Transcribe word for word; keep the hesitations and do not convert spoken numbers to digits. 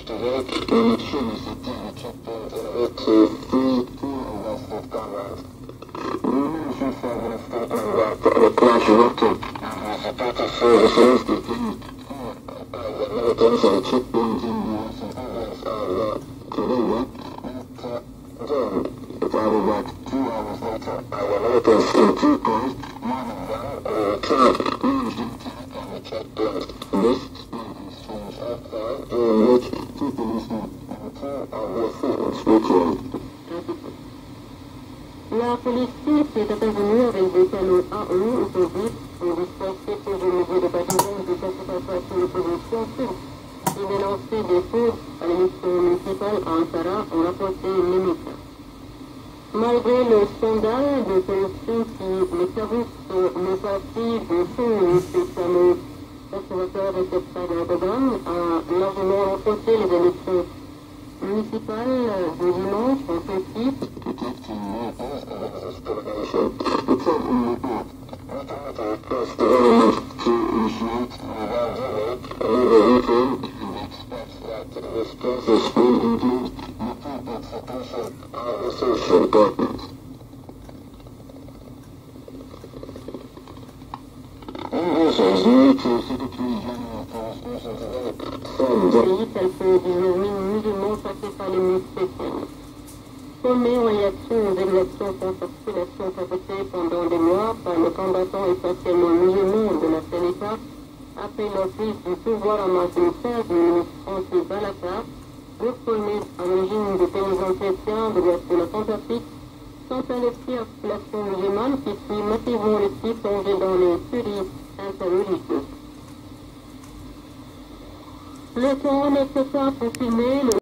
La police est intervenue avec des canons A E autobus pour disperser tous les mesures de bataillon de concentration de l'opposition et dénoncer des fautes à l'émission municipale à Ankara ont rapporté les médias. Malgré le scandale de corruption qui les services n'ont pas pris de choses spécialement conservateurs et Erdogan a largement remporté les élections municipales de dimanche en Turquie. Pays tels que des musulmans passés par les milices spéciales. Formés en réaction aux exactions sans circulation perpétrées pendant des mois par les combattants essentiellement musulmans de la C N K, après leur prise du pouvoir en mars deux mille seize, le ministre Francis Balaka, groupe formé à l'origine des paysans chrétiens de l'ouest de la Centrafrique, sont investis à la population musulmane qui suit massivement les petits plongés dans les tueries interreligieuses. Le temps nécessaire pour filmer le